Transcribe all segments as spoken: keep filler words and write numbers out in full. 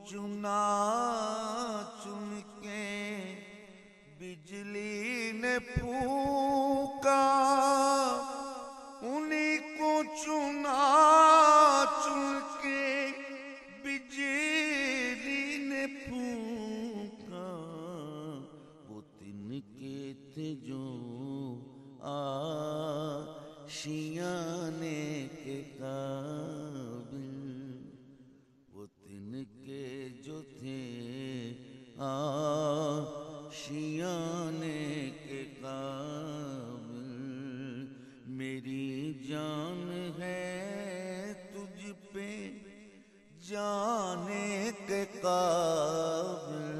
چنا چن کے بجلی نے پھونکا، انہیں کو چنا چن کے بجلی نے پھونکا، وہ تن کے تھے جو آشیانے کے قابل، وہ تن کے جو تھے آشیانے کے قابل، میری جان ہے تجھ پہ جانے کے قابل،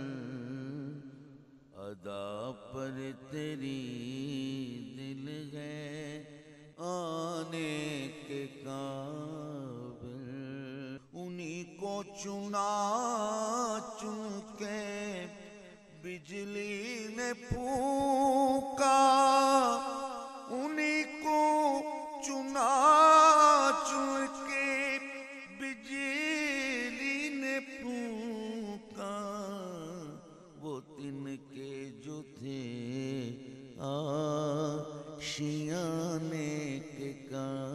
ادا پر تیری دل ہے آنے کے قابل، انہیں کو چنا چن کے بجلی نے پھونکا، انہیں کو چنا چن کے بجلی نے پھونکا، وہ تن کے جو تھے آشیانے کے قابل۔